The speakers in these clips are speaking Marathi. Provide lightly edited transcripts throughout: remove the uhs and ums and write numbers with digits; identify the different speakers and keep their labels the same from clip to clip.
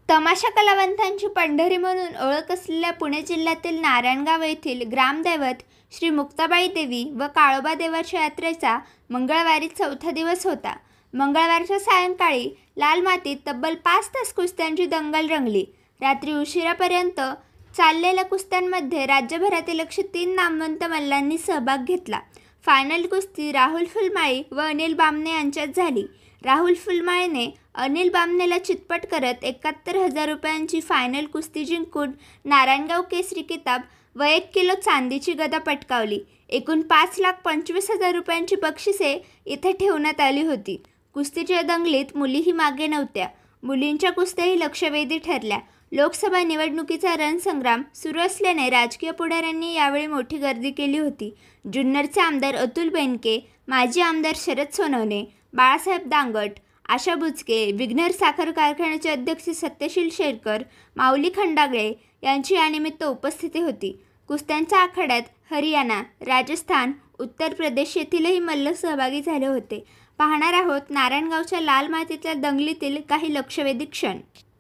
Speaker 1: तमाशा कलावंतांची पंढरी म्हणून ओळख असलेल्या पुणे जिल्ह्यातील नारायणगाव येथील ग्रामदैवत श्री मुक्ताबाई देवी व काळोबा देवाच्या यात्रेचा मंगळवारी चौथा दिवस होता। मंगळवारच्या सायंकाळी लाल मातीत तब्बल 5 तास कुस्त्यांची दंगल रंगली। रात्री उशिरापर्यंत चाललेल्या कुस्त्यांमध्ये राज्यभरातील 103 नामवंत मल्लांनी सहभाग घेतला। फायनल कुस्ती राहुल फुलमाळी व अनिल बामणे यांच्यात झाली। राहुल फुलमाळीने अनिल बामणेला चितपट करत 71,000 रुपयांची फायनल कुस्ती जिंकून नारायणगाव केसरी किताब व 1 किलो चांदीची गदा पटकावली। एकूण 5,25,000 रुपयांची बक्षिसे इथे ठेवण्यात आली होती। कुस्तीच्या दंगलीत मुलीही मागे नव्हत्या। मुलींच्या कुस्त्याही लक्षवेधी ठरल्या। लोकसभा निवडणुकीचा रणसंग्राम सुरू असल्याने राजकीय पुढाऱ्यांनी यावेळी मोठी गर्दी केली होती। जुन्नरचे आमदार अतुल बेनके, माजी आमदार शरद सोनवणे, बाळासाहेब दांगट, आशा बुचके, विघ्नर साखर कारखान्याचे अध्यक्ष सत्यशील शेरकर, माऊली खंडागळे यांची यानिमित्त उपस्थिती होती। कुस्त्यांच्या आखाड्यात हरियाणा, राजस्थान, उत्तर प्रदेश येथीलही मल्ल सहभागी झाले होते। पाहणार आहोत नारायणगावच्या लाल मातीतल्या दंगलीतील काही लक्षवेधी क्षण।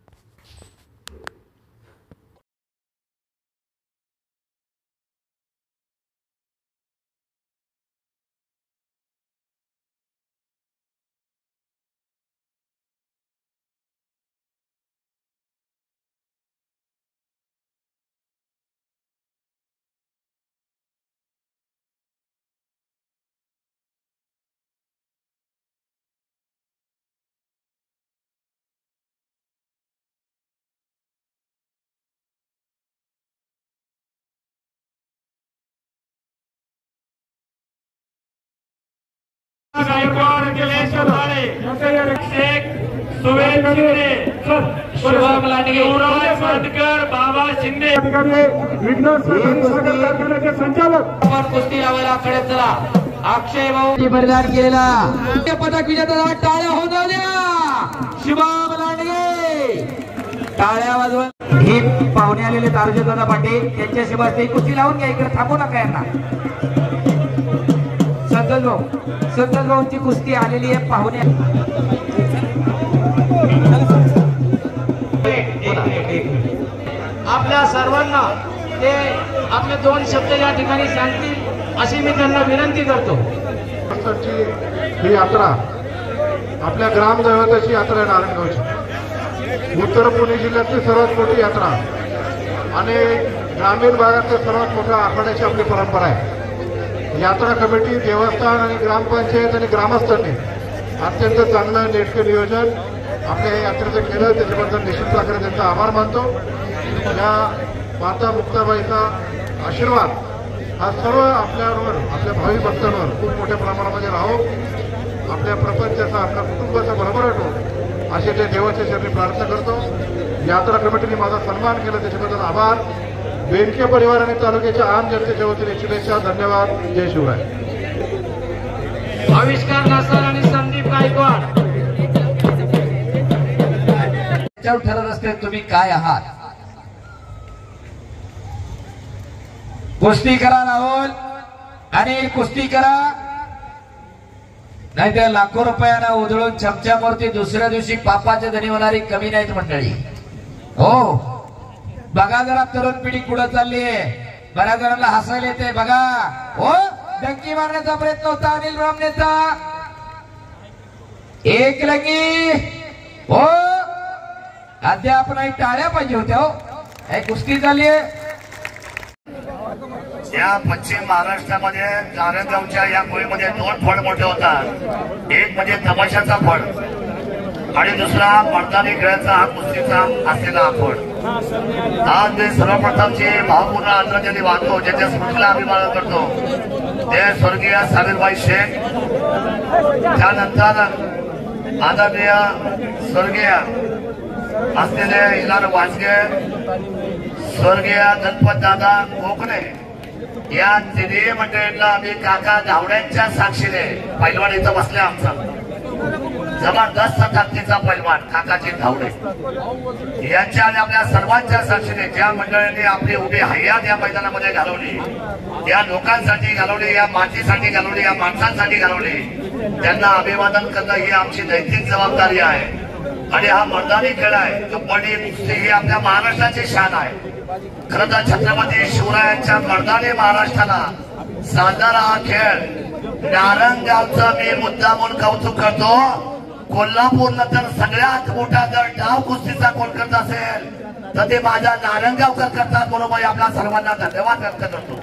Speaker 2: गायकवाड निलेश भाळे शेख सुवेद शिंदे शुभम लांडगे युवराज माडकर बाबा शिंदे विघ्नर साखर कारखान्याचे संचालक
Speaker 3: कुस्ती लावायला कडे चला अक्षय भाऊ बलिदान केला पदक विजेता टाळ्या होऊन जाऊ द्या शुभम लांडगे टाळ्या वाजवून ही पाहुणे आलेले तारुजदादा पाटील त्यांच्या शिवाय कुस्ती लावून घ्या इकडे थांबू नका यांना संतोष भाऊंची कुस्ती आलेली आहे पाहुणे
Speaker 2: आपल्या सर्वांना ते आपले 2 शब्द या ठिकाणी सांगतील अशी मी त्यांना विनंती करतो।
Speaker 4: ही यात्रा आपल्या ग्रामदैवताची यात्रा आहे नारायणगावची। उत्तर पुणे जिल्ह्यातली सर्वात मोठी यात्रा आणि ग्रामीण भागातल्या सर्वात मोठ्या आखाड्याची आपली परंपरा आहे। यात्रा कमिटी, देवस्थान आणि ग्रामपंचायत आणि ग्रामस्थांनी अत्यंत चांगलं नेटकं नियोजन आपल्या या यात्रेचं केलं, त्याच्याबद्दल निश्चित प्रकारे त्यांचा आभार मानतो। या माता मुक्ताबाईचा आशीर्वाद हा सर्व आपल्यावर, आपल्या भावी भक्तांवर खूप मोठ्या प्रमाणामध्ये राहो, आपल्या प्रपंचाचा, आपल्या कुटुंबाचा बरोबर वाटो असे ते देवाच्या चरणी प्रार्थना करतो। यात्रा कमिटीने माझा सन्मान केला त्याच्याबद्दल आभार। बेनके परिवार आणि तालुक्याच्या आम जनतेच्या वतीने शुभेच्छा। धन्यवाद। जय शिवराय।
Speaker 2: आविष्कार नासार आणि संदीप गायकवाड
Speaker 3: ठरत असते तुम्ही काय आहात। कुस्ती करा राहुल आणि कुस्ती करा, नाही तर लाखो रुपयांना उधळून चमच्यावरती दुसऱ्या दिवशी पापाचे धनी होणारी कमी नाहीत मंडळी। हो बघा जरा तरुण पिढी पुढे चालली आहे, बऱ्याच जणांना हसायला येते बघा। हो डंकी मारण्याचा प्रयत्न होता अनिल बामणेचा, एक लगी हो अद्याप नाही टाळ्या पाहिजे होत्या। हो हे कुस्ती चालली आहे
Speaker 5: या पश्चिम महाराष्ट्रामध्ये नारायणगावच्या या कोळीमध्ये 2 फळ मोठे होतात। एक म्हणजे तमाशाचा फळ आणि दुसरा मर्दानी खेळाचा हा कुस्तीचा असलेला हा फळ। आज मी सर्वप्रथम जे भावपूर्ण आदरांजली वाहतो, ज्याच्या स्मृतीला अभिमान करतो ते स्वर्गीय साबीरबाई शेख, त्यानंतर आदरणीय स्वर्गीय असलेले इलार वाजगे, स्वर्गीय गणपत दादा कोकणे या तिन्ही मंडळींना आम्ही काका धावड्यांच्या साक्षीने पैलवान इथं बसले आमचा जबरदस्त ताकदीचा पैलवान काकाचे धावडे यांच्या आणि आपल्या सर्वांच्या साक्षीने ज्या मंडळींनी आपली उभी हयात या मैदानामध्ये घालवली, या लोकांसाठी घालवली, या मातीसाठी घालवली, या माणसांसाठी घालवली, त्यांना अभिवादन करणं ही आमची नैतिक जबाबदारी आहे। आणि हा मर्दानी खेळ आहे. कबड्डी कुस्ती ही आपल्या महाराष्ट्राची शान आहे. खरं तर छत्रपती शिवरायांच्या मर्दानी महाराष्ट्राला साजणारा हा खेळ नारंगावचा मी मुद्दामून कौतुक करतो. कोल्हापूर नंतर सगळ्यात मोठा जर डाव कुस्तीचा कोण करत असेल तर ते माझ्या नारंगावकर करतात. बरोबर आपल्या सर्वांना धन्यवाद व्यक्त करतो.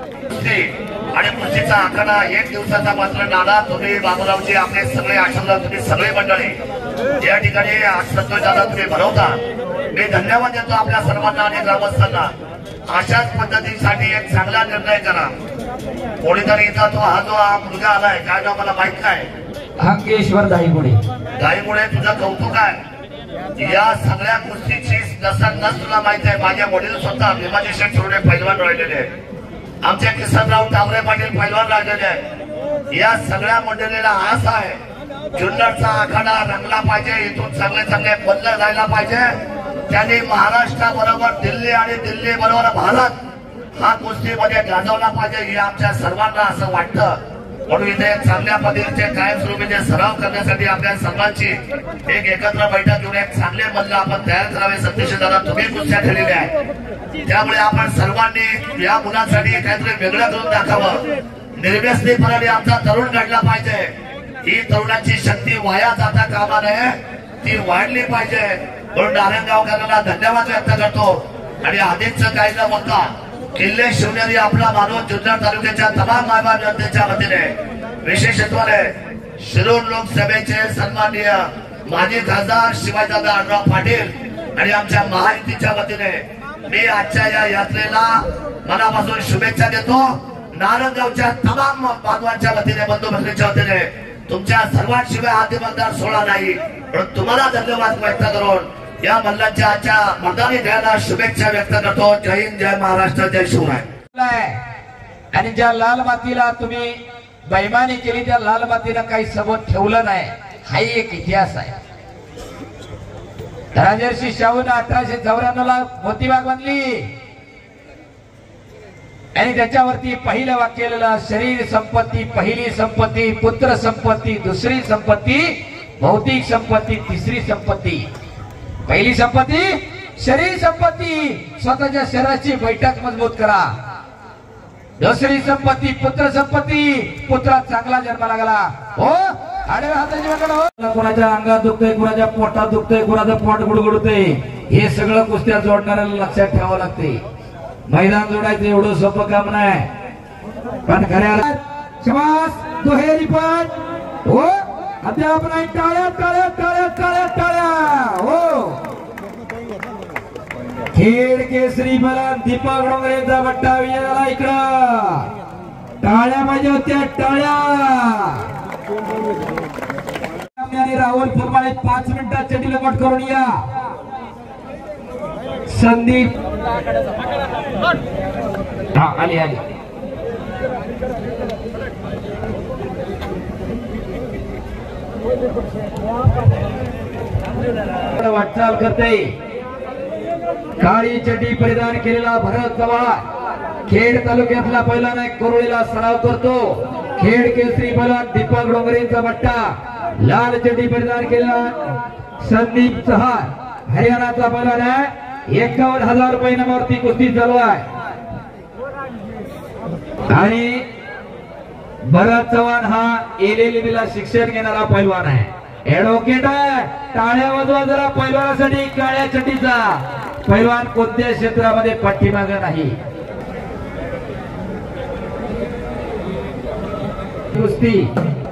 Speaker 5: आणि कुस्तीचा आखाडा एक दिवसाचा मात्र नाना तुम्ही बाबूरावजी आपले सगळे आशीर्वाद तुम्ही सगळे मंडळी या ठिकाणी संतोष दादा तुम्ही भरवता. मी धन्यवाद देतो आपल्या सर्वांना आणि ग्रामस्थांना. अशाच पद्धतीसाठी एक चांगला निर्णय करा. कोणीतरी इथं तो हा जो मुलगा आलाय काय नाव मला माहित काय
Speaker 3: अंकेश्वर दाईमुळे
Speaker 5: तुझं कौतुक आहे. या सगळ्या कुस्तीची नस तुला माहित आहे. माझ्या वडील स्वतः भीमाजी शेठ छोटे पैलवान राहिलेले आहेत. आमचे किसनराव टावरे पाटील पैलवान राहिलेले आहेत. या सगळ्या मंडळीला आस आहे जुन्नरचा आखाडा रंगला पाहिजे. इथून चांगले चांगले बदल जायला पाहिजे. त्यांनी महाराष्ट्राबरोबर दिल्ली आणि दिल्ली बरोबर भारत हा कुस्तीमध्ये गाजवला पाहिजे हे आमच्या सर्वांना असं वाटतं. म्हणून इथे चांगल्या पद्धतीचे कायमस्वरूपीचे सराव करण्यासाठी आपल्या सर्वांची एक एकत्र बैठक घेऊन एक चांगले मल्ल आपण तयार करावे. सतीश दादा तुम्ही कुस्त्या ठेवलेल्या आहे त्यामुळे आपण सर्वांनी या मुलांसाठी काहीतरी वेगळं करून दाखवावं. निर्व्यसनीपणाने आमचा तरुण घडला पाहिजे. ही तरुणाची शक्ती वाया जाता कामा नये ती वाढली पाहिजे. म्हणून नारायणगावकरांना धन्यवाद व्यक्त करतो. आणि आधीच काही न बोलता किल्ले शिवनेरी आपला मानव जुन्नर तालुक्याच्या तमाम मायबाप जनतेच्या वतीने विशेषत्वाने शिरूर लोकसभेचे सन्माननीय माजी खासदार शिवाजीदादा आढळराव पाटील आणि आमच्या महायुतीच्या वतीने मी आजच्या या यात्रेला मनापासून शुभेच्छा देतो. नारंगावच्या तमाम बांधवांच्या वतीने बंधू भगिनीच्या वतीने तुमच्या सर्वांशिवाय हाती मतदार सोहळा नाही पण तुम्हाला धन्यवाद व्यक्त करून या मल्लांच्या आजच्या मतदानी खेळाला शुभेच्छा व्यक्त करतो. जय हिंद, जय महाराष्ट्र, जय शिवराय.
Speaker 3: आणि ज्या लाल मातीला तुम्ही बैमानी केली त्या लाल मातीला काही सबूत ठेवलं नाही हा एक इतिहास आहे. राजर्षी शाहून 1894 ला मोतीबाग बांधली आणि त्याच्यावरती पहिलं वाक्य लिहिलं शरीर संपत्ती पहिली संपत्ती, पुत्र संपत्ती दुसरी संपत्ती, भौतिक संपत्ती तिसरी संपत्ती. पहिली संपत्ती शरीर संपत्ती स्वतःच्या शरीराची बैठक मजबूत करा. दुसरी संपत्ती पुत्र संपत्ती पुत्रात चांगला जन्म लागला हो आडव्या हाताची वगैरे हो. कोणाच्या अंगात दुखतंय कोणाच्या पोटात दुखतंय कोणाचं पोट गुडगुडतंय हे सगळं कुस्त्या जोडणाऱ्याला लक्षात ठेवावं लागते. मैदान जोडायचं एवढं सोपं काम नाही पण खऱ्या श्वास दुहेरी पण हो अद्याप नाही. टाळ्या टाळ्या टाळ्या टाळ्या टाळ्या हो. खेड केसरी मला दीपक डोंगरेचा बट्टा विजय झाला. इकडं टाळ्या पाहिजे होत्या टाळ्या. आणि राहुल फुरमाळे 5 मिनिटात चटीला कट करून या. संदीप हा आली आली वाटचाल करते. काळी चड्डी परिधान केलेला भरत चव्हाण खेड तालुक्यातला पहिला एक कोरोळीला सराव करतो. खेड केसरी पहिलवान दीपक डोंगरेंचा बट्टा लाल चड्डी परिधान केलेला संदीप चव्हाण हरियाणाचा पहिलवान आहे. 51,000 रुपये इनामावरती कुस्ती चालू आहे. आणि भरत चव्हाण हा एलएलबीला शिक्षण घेणारा पैलवान आहे. ऍडव्होकेट आहे. टाळ्या वाजवा जरा पैलवानासाठी. काळ्या चड्डीचा पैलवान कोणत्या क्षेत्रामध्ये पाठीमागे नाही. कुस्ती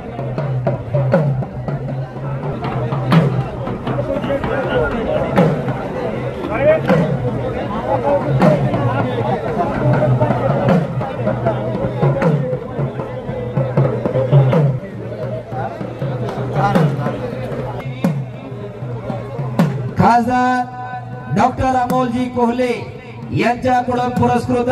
Speaker 3: खासदार डॉक्टर अमोलजी कोहले यांच्याकडून पुरस्कृत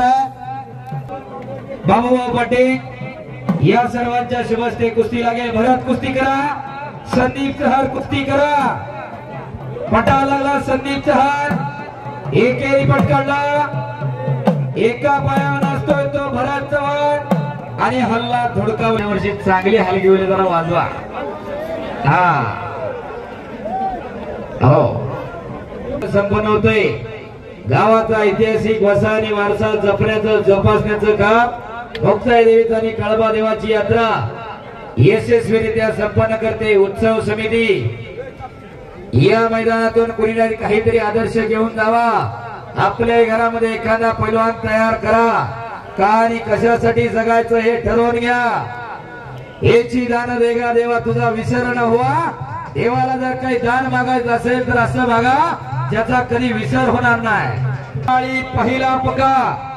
Speaker 3: बाबूभाऊ पाटील या सर्वांच्या शुभस्ते कुस्ती लागेल. भरत कुस्ती करा. संदीप चव्हाण कुस्ती करा. पटा लागला संदीप चव्हाण एकेरी पटकाडला. एका पायावर असतोय तो भरत चव्हाण आणि हल्ला थोडका वर्षी चांगली हलगी होईल जरा वाजवा. हा हो संपन्न होतोय. गावाचा ऐतिहासिक वसा आणि वारसा जपण्याचं जोपासण्याचं काम मुक्ताई देवीची आणि काळोबा देवाची यात्रा यशस्वीरित्या संपन्न करते. उत्सव समिती या मैदानातून कुणीतरी काहीतरी आदर्श घेऊन जावा. आपल्या घरामध्ये एखादा पैलवान तयार करा. का आणि कशासाठी जगायचं हे ठरवून घ्या. याची दान देगा देवा तुझा विसर न व्हावा. देवाला जर काही दान मागायचं असेल तर असं मागा ज्याचा कधी विसर होणार नाही. पहिला पका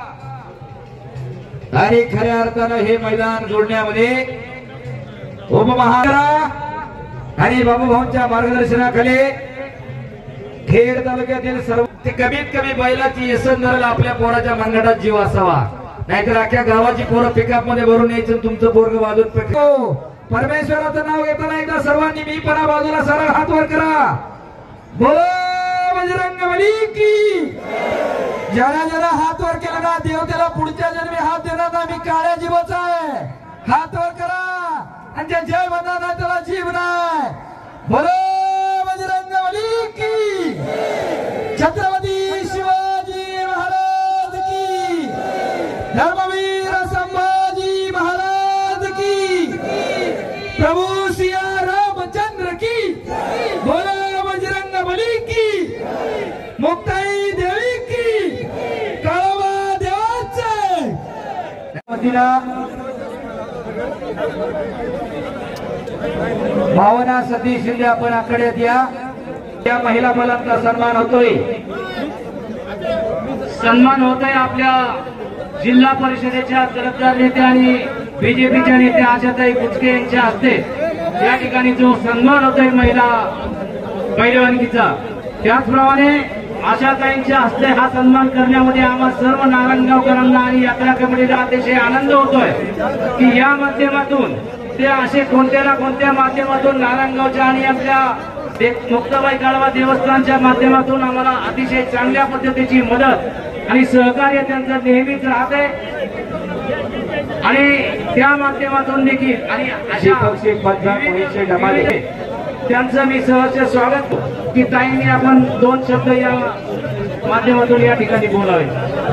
Speaker 3: आणि खऱ्या अर्थानं हे मैदान जोडण्यामध्ये उपमहाराज आणि बाबूभाऊंच्या मार्गदर्शनाखाली खेड तालुक्यातील सर्व कमीत कमी बैलाची यसन धरायला आपल्या पोराच्या मनगटात जीव असावा. नाहीतर अख्ख्या गावाची पोरं पिकअप मध्ये भरून यायचं तुमचं पोरग बाजून. परमेश्वराचं नाव घेताना एकदा सर्वांनी मी पणा बाजूला सरळ हात वर करा. बोलो बजरंगबली की. ज्याला ज्याला हात वर केला ना देव त्याला पुढच्या जन्मी हात देणार ना. मी काळ्या जीवाचा आहे. हात वर करा आणि ज्या जय म्हणणार ना त्याला जीव नाही. बोलो बजरंगबली की. छत्रपती शिवाजी महाराज की. धर्मवीर संभाजी महाराज की. प्रभू सिया रामचंद्र की. बोलो बजरंगबली की. मुक्ताई देवी की. काळोबा देवाचे भावना सतीश शिंदे आपण आकड्यात या महिला मुलांचा सन्मान होतोय.
Speaker 2: सन्मान होतोय आपल्या जिल्हा परिषदेच्या तरफदार नेत्या आणि बीजेपीच्या नेत्या आशाताई कुचके यांच्या हस्ते या ठिकाणी जो सन्मान होतोय महिला पैलवानकीचा, त्याचप्रमाणे आशाताईंच्या हस्ते हा सन्मान करण्यामध्ये आम्हा सर्व नारायणगावकरांना आणि यात्रा कमिटीला अतिशय आनंद होतोय की या माध्यमातून ते असे कोणत्या ना कोणत्या माध्यमातून नारायणगावच्या आणि आपल्या मुक्ताबाई काळोबा देवस्थानच्या माध्यमातून आम्हाला अतिशय चांगल्या पद्धतीची मदत आणि सहकार्य त्यांचं नेहमीच राहते आणि त्या माध्यमातून देखील आणि त्यांचं मी सहर्ष स्वागत की ताईंनी आपण 2 शब्द या माध्यमातून या ठिकाणी बोलावे.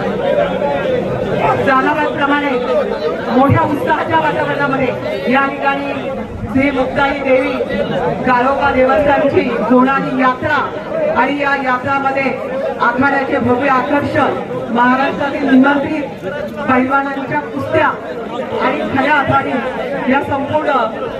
Speaker 6: जानाबादप्रमाणे मोठ्या उत्साहाच्या वातावरणामध्ये या ठिकाणी श्री मुक्ताई देवी काळोबा देवस्थानची सोनाली यात्रा आणि या यात्रामध्ये आखाड्याचे भव्य आकर्षण, महाराष्ट्रातील निमंत्रित पैलवानांच्या कुस्त्या आणि खऱ्या अर्थाने या संपूर्ण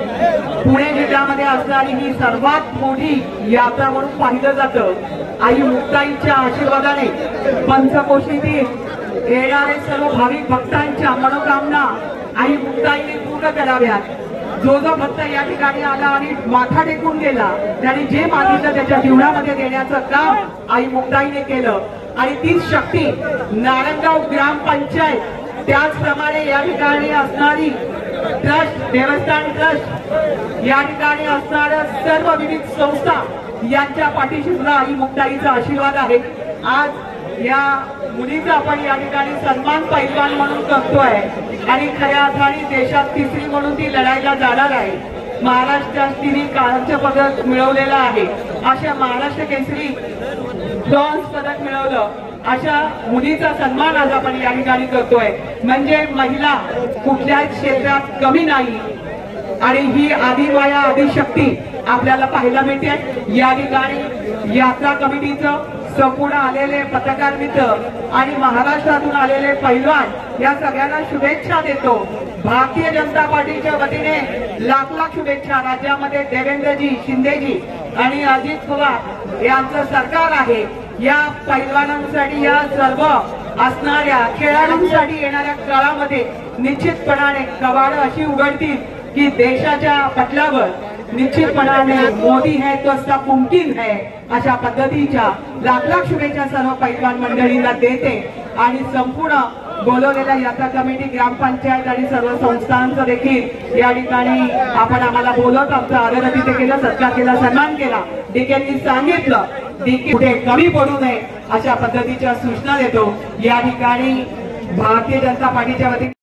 Speaker 6: पुणे जिल्ह्यामध्ये असणारी ही सर्वात मोठी यात्रा म्हणून पाहिलं जातं. आई मुक्ताईच्या आशीर्वादाने पंचकोशीतील येणारे सर्व भाविक भक्तांच्या मनोकामना आई मुक्ताईने पूर्ण कराव्यात. जो जो भक्त या ठिकाणी आला आणि माथा टेकून गेला त्याने जे मागितलं त्याच्या जीवनामध्ये देण्याचं काम आई मुक्ताईने केलं आणि तीच शक्ती नारायणगाव ग्रामपंचायत त्याचप्रमाणे या ठिकाणी असणारी ट्रस्ट, देवस्थान ट्रस्ट, या ठिकाणी असणाऱ्या सर्व विविध संस्था यांच्या पाठीशी सुद्धा आई मुक्ताईचा आशीर्वाद आहे. आज या मुलीचा आपण या ठिकाणी सन्मान पैलवान म्हणून करतोय आणि खऱ्या अर्थाने देशात तिसरी म्हणून ती लढायला जाणार आहे. महाराष्ट्रात तिने कांस्य पदक मिळवलेलं आहे. अशा महाराष्ट्र केसरी ब्रॉन्झ पदक मिळवलं अशा मुलीचा सन्मान आज आपण या ठिकाणी करतोय. म्हणजे महिला कुठल्याच क्षेत्रात कमी नाही आणि ही आदिमाया आदिशक्ती आपल्याला पाहायला मिळते. या ठिकाणी यात्रा कमिटीचं संपूर्ण आलेले पत्रकार मित्र आणि महाराष्ट्रातून आलेले पैलवान या सगळ्यांना शुभेच्छा देतो. भारतीय जनता पार्टीच्या वतीने लाख लाख शुभेच्छा. राज्यामध्ये देवेंद्रजी, शिंदेजी आणि अजित पवार यांचं सरकार आहे. या पैलवानांसाठी, या सर्व असणाऱ्या खेळाडूंसाठी येणाऱ्या काळामध्ये निश्चितपणाने कवाडं अशी उघडतील की देशाच्या पटलावर निश्चितपणाने मोदी है तो सब मुमकिन है अशा पद्धतीच्या लाख लाख शुभेच्छा सर्व पैलवान मंडळींना देते आणि संपूर्ण बोलवलेल्या यात्रा कमिटी, ग्रामपंचायत आणि सर्व संस्थांचं देखील या ठिकाणी आपण आम्हाला बोलत आमचं आदर तिथे केलं, सत्कार केला, सन्मान केला. डीकेंनी सांगितलं डीके कुठे कमी पडू नये अशा पद्धतीच्या सूचना देतो. या ठिकाणी भारतीय जनता पार्टीच्या वतीने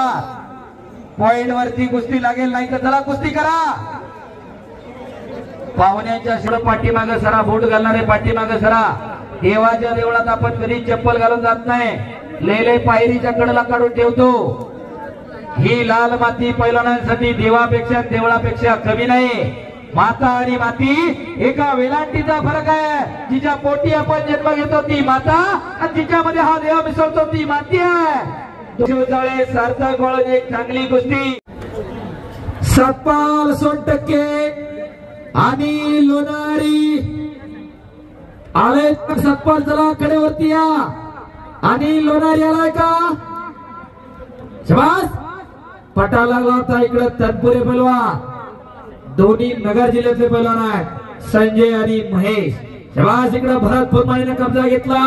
Speaker 3: पॉइंट वरती कुस्ती लागेल नाही तर चला कुस्ती करा. पाहुण्यांच्या शिरो पाठीमागे सरा, बूट घालणारे पाठीमागे सरा. देवाच्या देवळात आपण कधी चप्पल घालून जात नाही, लेले पायरीच्या कडेला काढून ठेवतो. ही लाल माती पैलवानांसाठी देवापेक्षा देवळापेक्षा कमी नाही. माता आणि माती एका वेलांटीचा फरक आहे. जिच्या पोटी आपण जन्म घेतो ती माता, आणि जिच्यामध्ये हा देव मिसळतो ती माती आहे. सार्थक वळून एक चांगली गोष्टी. सतपाल सोनटक्के आणि लोणारी आले. सतपाल चला कडेवरती या. आणि लोणारी आलाय का? शबास. पटा लागला होता इकडे तनपुरे पैलवान, दोन्ही नगर जिल्ह्यातले पैलवान आहेत, संजय आणि महेश. शबास. इकडे भरत फुलमाळीने कब्जा घेतला.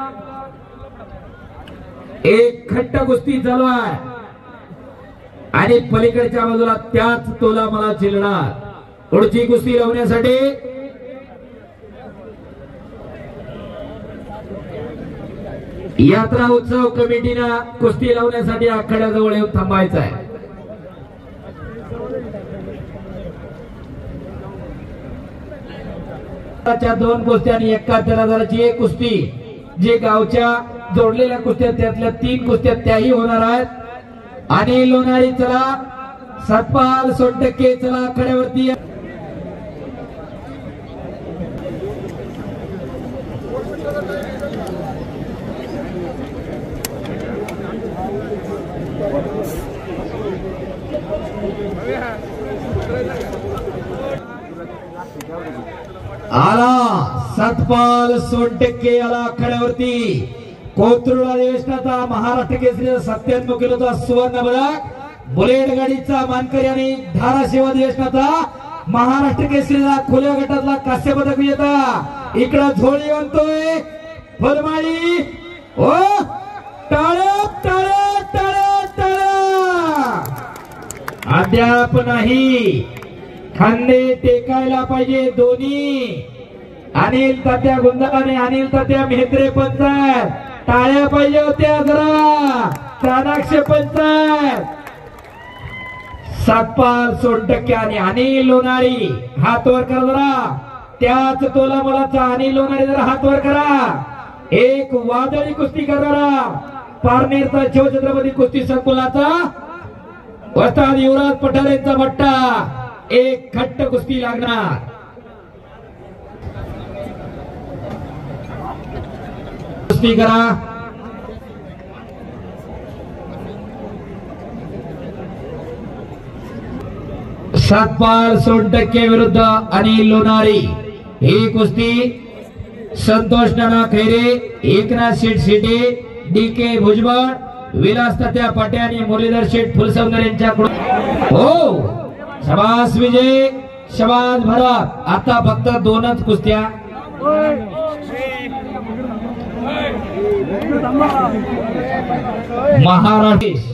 Speaker 3: एक खट्ट कुस्ती चालू आहे आणि पलीकडच्या बाजूला त्याच तोला मला चिलणार. पुढची कुस्ती लावण्यासाठी यात्रा उत्सव कमिटीनं कुस्ती लावण्यासाठी आखाड्याजवळ येऊन थांबायचं आहे. दोन कुस्त्या आणि 71,000ची एक कुस्ती. जे गावच्या जोडलेल्या कुस्त्या त्यातल्या 3 कुस्त्या त्याही होणार आहेत. आणि लोणारी चला, सतपाल सोनटक्के चला आखाड्यावरती. आला सतपाल सोनटक्के आला आखाड्यावरती. कोथरूड अधिवेशनाचा महाराष्ट्र केसरी 97 किलोचा सुवर्ण पदक, बुलेट गाडीचा मानकरी आणि धाराशिव अधिवेशनाचा महाराष्ट्र केसरीचा खुल्या गटातला कांस्य पदक विजेता. इकडं झोळी आणतोय फुलमाळी. ओ टाळ्या टाळ्या टाळ्या टाळ्या. अद्याप नाही, खांदे टेकायला पाहिजे दोन्ही. अनिल तात्या गुंजाने, अनिल तात्या मेहत्रे पंचायत टाळ्या पाहिजे होत्या जरा. चाणाक्ष पंचायत. सतपाल सोनटक्के आणि अनिल लोणारी हात वर करा जरा. त्याच तोला मुलाचा अनिल लोणारी जरा हात वर करा. एक वादळी कुस्ती करणारा पारनेरचा शिवछत्रपती कुस्ती संकुलाचा वस्ताद युवराज पठारेंचा भट्टा. एक खट्ट कुस्ती लागणार. कुस्ती करा. सतपाल सोनटक्के विरुद्ध अनिल लोणारी ही कुस्ती संतोष नाना खैरे, एकनाथ शेठ शेटे, DK भुजबळ, विलास तात्या पाटे आणि मुरलीधर शेठ फुलसौंदर यांच्याकडून. हो शबास विजय, शबास भरत. आता फक्त 2च कुस्त्या. महाराष्ट्र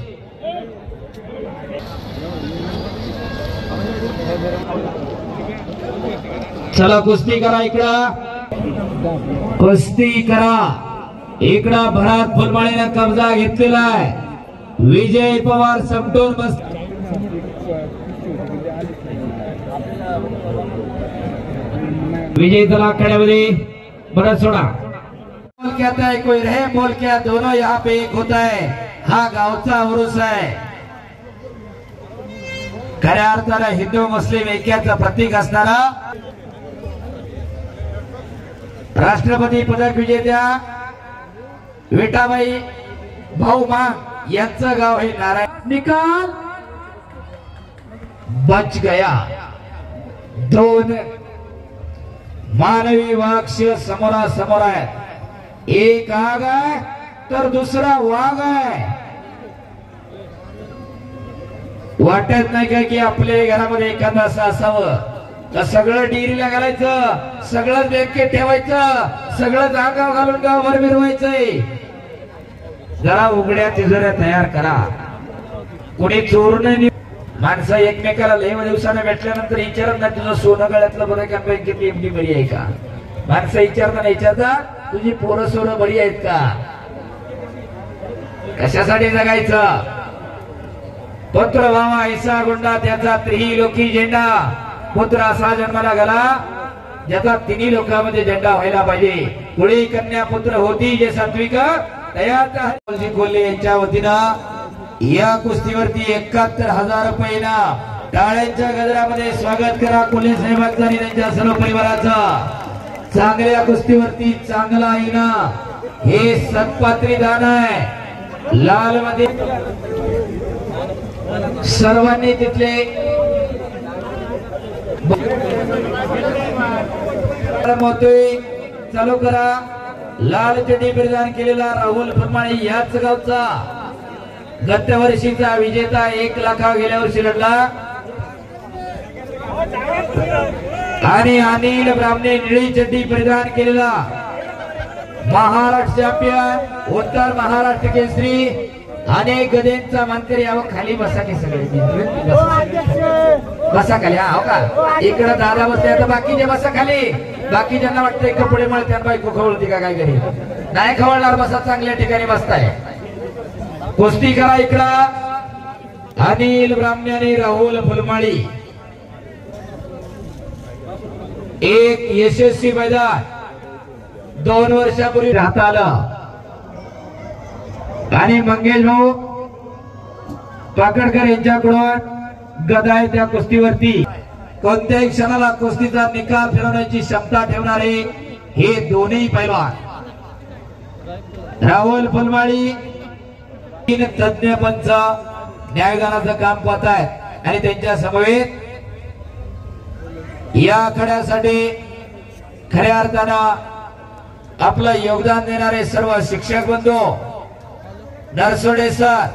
Speaker 3: चला कुस्ती करा. इकडं कुस्ती करा. इकडं भरत फुलमाळीने कब्जा घेतलेला आहे. विजय पवार समटोल बस. विजय दला आखाड्यामध्ये बरं सोडा. बोल कहता है कोई रहे बोल क्या, दोनों यहाँ पे एक होता है. हा गावचा उरूस आहे. खऱ्या अर्थानं हिंदू मुस्लिम ऐक्याचं प्रतीक असणारा राष्ट्रपती पदक विजेत्या विठाबाई भाऊमा यांचं गाव हे नारायण. निकाल बच गया. 2 मानवी वाक्ष समोरासमोर आहेत. एक आग आहे तर दुसरा वाघ आहे. वाटत नाही का की आपल्या घरामध्ये एखादा असं असावं तर सगळं डिरीला घालायचं, सगळं बँकेत ठेवायचं, सगळं जागा घालून गावभर मिरवायचंय. जरा उघड्या तिजोऱ्या तयार करा. कोणी चोर नाही. माणसं एकमेकाला लय दिवसानं भेटल्यानंतर विचारत नाही तुझं सोनं गळ्यातलं बरं का, बँकेतली एमडी बरी आहे का. माणसं विचारताना विचारतात तुझी पोरं सोनं बरी आहेत का. कशासाठी जगायचं. पुत्र व्हावा ऐसा गुंडा त्याचा त्रिलोकी झेंडा. पुत्र असा जन्माला गेला ज्याचा तिन्ही लोकांमध्ये झेंडा व्हायला पाहिजे. कुळी कन्या पुत्र होती जे सात्विक तयार कोल्हे यांच्या वतीनं या कुस्तीवरती 71,000 रुपयेना टाळ्यांच्या गजरामध्ये स्वागत करा कोल्हे साहेबांचं आणि त्यांच्या सर्व परिवाराचं. चांगल्या कुस्तीवरती चांगला इनाम हे सत्पात्री दान आहे. लाल मध्ये सर्वांनी तिथले चालू करा. लाल चड्डी परिधान केलेला राहुल फरमाळे याच गावचा गत वर्षीचा विजेता 1 लाख गेल्या वर्षी लढला. आणि अनिल ब्राह्मणे निळी चड्डी परिधान केलेला महाराष्ट्र चॅम्पियन उत्तर महाराष्ट्र केसरी अनेक गदेंचा मानकरी. यावं खाली बसा की सगळे बसा खाली. हा हो का इकडे दादा बसले आता बाकीचे बसा खाली. बाकीच्यांना वाटतंय कपडे मळ त्या बायको खवळती का काय घरी नाही खवळणार. बसा चांगल्या ठिकाणी बसताय. कुस्ती करा इकडं अनिल ब्राह्मणे आणि राहुल फुलमाळी. एक यशस्वी मैदान 2 वर्षापूर्वी राहता आलं. आणि मंगेश भाऊ पाकडकर यांच्याकडून गदा आहे त्या कुस्तीवरती. कोणत्याही क्षणाला कुस्तीचा निकाल फिरवण्याची क्षमता ठेवणारे हे दोन्ही पैलवान राहुल फुलमाळी 3 तज्ञ पंच न्यायदानाचं काम पाहत आहेत. आणि त्यांच्या समवेत या आखाड्यासाठी खऱ्या अर्थानं आपलं योगदान देणारे सर्व शिक्षक बंधू नरसोडे सर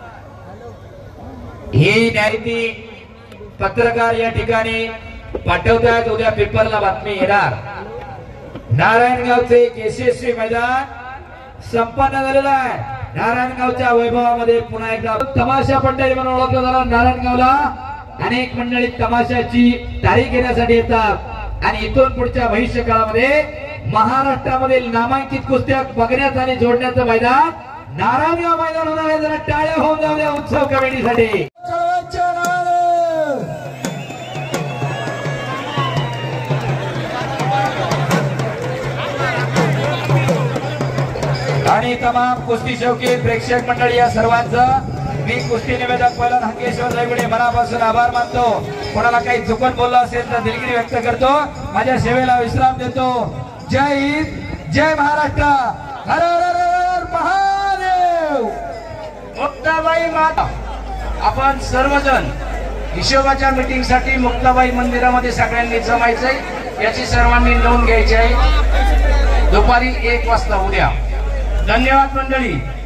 Speaker 3: ही न्यायती पत्रकार या ठिकाणी पाठवतात. उद्या पेपरला बातमी येणार. नारायणगावचे एक यशस्वी मैदान संपन्न झालेलं आहे. नारायणगावच्या वैभवामध्ये पुन्हा एकदा तमाशा पंढरी म्हणून ओळखलं जाणार. नारायणगावला अनेक मंडळी तमाशाची तारीख घेण्यासाठी येतात. आणि इथून पुढच्या भविष्य काळामध्ये महाराष्ट्रामधील नामांकित कुस्त्या बघण्याचं आणि जोडण्याचं मैदान नारायणगाव मैदान होणार आहे. जरा टाळ्या होऊन जाऊ द्या उत्सव कमिटीसाठी. आणि तमाम कुस्ती शौकीन प्रेक्षक मंडळी या सर्वांचं मी कुस्ती निवेदक पहिला हंकेश्वर जायगुडे मनापासून आभार मानतो. कोणाला काही चुकून बोलला असेल तर दिलगिरी व्यक्त करतो. माझ्या सेवेला विश्राम देतो. जय हिंद जय महाराष्ट्र. हर हर हर महादेव.
Speaker 2: मुक्ताबाई माता आपण सर्वजण हिशोबाच्या मीटिंग साठी मुक्ताबाई मंदिरामध्ये सगळ्यांनी जमायचंय याची सर्वांनी नोंद घ्यायची आहे. दुपारी 1 वाजता उद्या. धन्यवाद मंडळी.